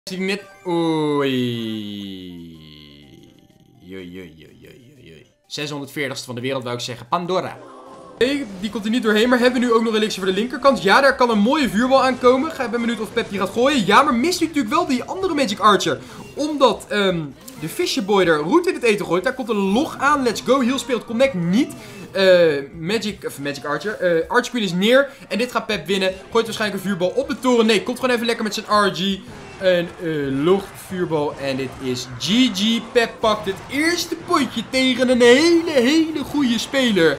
Zie ik net... Oei. 640ste van de wereld, wou ik zeggen. Pandora. Nee, die komt er niet doorheen. Maar hebben we nu ook nog elixir voor de linkerkant? Ja, daar kan een mooie vuurbal aankomen. Ik ben benieuwd of Pep die gaat gooien. Ja, maar mist u natuurlijk wel die andere Magic Archer. Omdat de Fisherboy er roet in het eten gooit. Daar komt een log aan. Let's go. Heal speelt Connect niet. Magic Archer. Archqueen is neer. En dit gaat Pep winnen. Gooit waarschijnlijk een vuurbal op de toren. Nee, komt gewoon even lekker met zijn RG. Een log vuurbal. En dit is GG. Pep pakt het eerste potje tegen een hele goede speler.